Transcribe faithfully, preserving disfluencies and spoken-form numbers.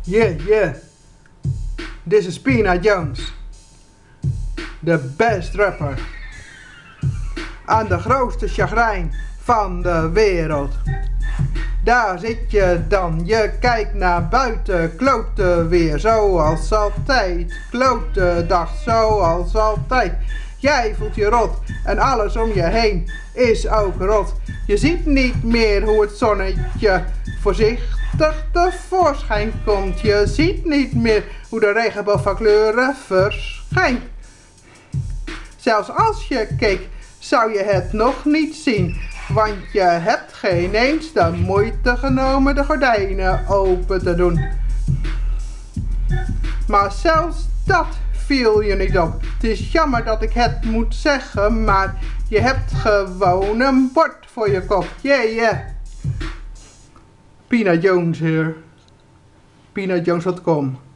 Yeah, yeah. This is Pina Jones. De best rapper. Aan de grootste chagrijn van de wereld. Daar zit je dan, je kijkt naar buiten, klote weer, zoals altijd. Klote dag, zoals altijd. Jij voelt je rot en alles om je heen is ook rot. Je ziet niet meer hoe het zonnetje voorzichtig tevoorschijn komt. Je ziet niet meer hoe de regenboog van kleuren verschijnt. Zelfs als je keek, zou je het nog niet zien. Want je hebt geen eens de moeite genomen de gordijnen open te doen. Maar zelfs dat viel je niet op. Het is jammer dat ik het moet zeggen, maar je hebt gewoon een bord voor je kop. Yeah, yeah. Pina Jones hier. Pina Jones dot com